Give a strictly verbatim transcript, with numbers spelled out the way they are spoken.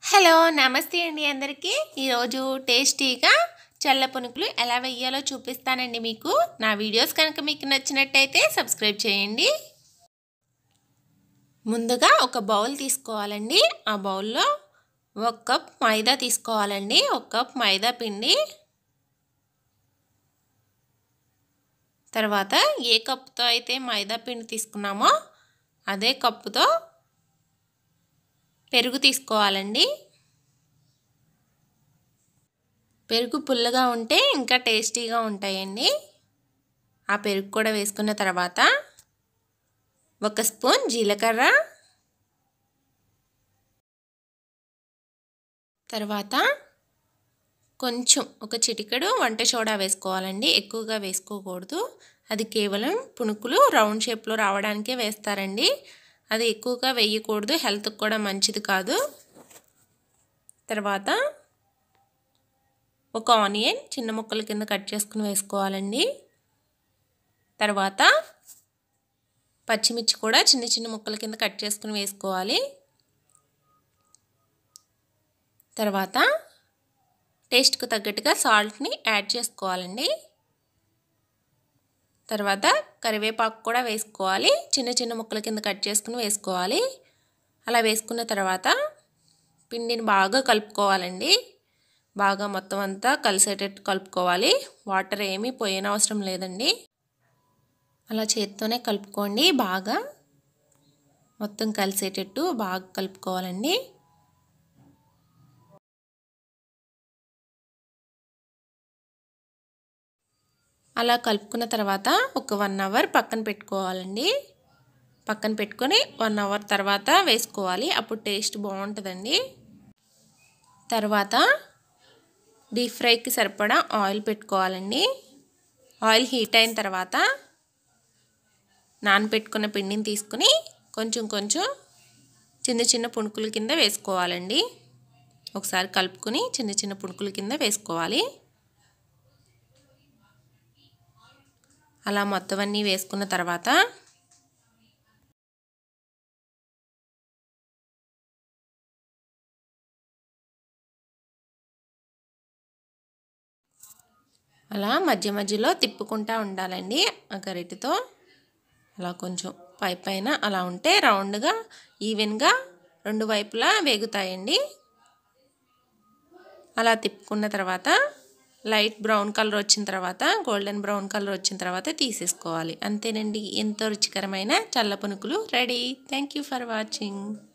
Hello నమస్తే అండి అందరికీ ఈరోజు టేస్టీగా చల్ల పునుకులు ఎలా వేయాలో చూపిస్తానండి మీకు. నా వీడియోస్ కనుక మీకు నచ్చినట్టయితే సబ్స్క్రైబ్ చేయండి. ముందుగా ఒక బౌల్ తీసుకోవాలండి. ఆ బౌల్లో ఒక కప్ మైదా తీసుకోవాలండి. ఒక కప్ మైదా పిండి, తర్వాత ఏ కప్తో అయితే మైదా పిండి తీసుకున్నామో అదే కప్పుతో పెరుగు తీసుకోవాలండి. పెరుగు పుల్లగా ఉంటే ఇంకా టేస్టీగా ఉంటాయండి. ఆ పెరుగు కూడా వేసుకున్న తర్వాత ఒక స్పూన్ జీలకర్ర, తర్వాత కొంచెం ఒక చిటికెడు వంట సోడా వేసుకోవాలండి. ఎక్కువగా వేసుకోకూడదు. అది కేవలం పునుకులు రౌండ్ షేప్లో రావడానికే వేస్తారండి. అది ఎక్కువగా వేయకూడదు, హెల్త్కి కూడా మంచిది కాదు. తర్వాత ఒక ఆనియన్ చిన్న ముక్కల కింద కట్ చేసుకుని వేసుకోవాలండి. తర్వాత పచ్చిమిర్చి కూడా చిన్న చిన్న ముక్కల కింద కట్ చేసుకుని వేసుకోవాలి. తర్వాత టేస్ట్కి తగ్గట్టుగా సాల్ట్ని యాడ్ చేసుకోవాలండి. తర్వాత కరివేపాకు కూడా వేసుకోవాలి. చిన్న చిన్న ముక్కల కింద కట్ చేసుకుని వేసుకోవాలి. అలా వేసుకున్న తర్వాత పిండిని బాగా కలుపుకోవాలండి. బాగా మొత్తం అంతా కలిసేటట్టు కలుపుకోవాలి. వాటర్ ఏమీ పోయన అవసరం లేదండి. అలా చేత్తోనే కలుపుకోండి. బాగా మొత్తం కలిసేటట్టు బాగా కలుపుకోవాలండి. అలా కలుపుకున్న తర్వాత ఒక వన్ అవర్ పక్కన పెట్టుకోవాలండి. పక్కన పెట్టుకొని వన్ అవర్ తర్వాత వేసుకోవాలి. అప్పుడు టేస్ట్ బాగుంటుందండి. తర్వాత డీప్ ఫ్రైకి సరిపడా ఆయిల్ పెట్టుకోవాలండి. ఆయిల్ హీట్ అయిన తర్వాత నానబెట్టుకున్న పిండిని తీసుకుని కొంచెం కొంచెం చిన్న చిన్న పునుకుల కింద వేసుకోవాలండి. ఒకసారి కలుపుకొని చిన్న చిన్న పునుకుల కింద వేసుకోవాలి. అలా మొత్తం అన్నీ వేసుకున్న తర్వాత అలా మధ్య మధ్యలో తిప్పుకుంటూ ఉండాలండి ఆ గరిటెతో. అలా కొంచెం పై పైన అలా ఉంటే రౌండ్గా ఈవెన్గా రెండు వైపులా వేగుతాయండి. అలా తిప్పుకున్న తర్వాత లైట్ బ్రౌన్ కలర్ వచ్చిన తర్వాత గోల్డెన్ బ్రౌన్ కలర్ వచ్చిన తర్వాత తీసేసుకోవాలి. అంతేనండి, ఎంతో రుచికరమైన చల్ల పునుకులు ready. Thank you for watching.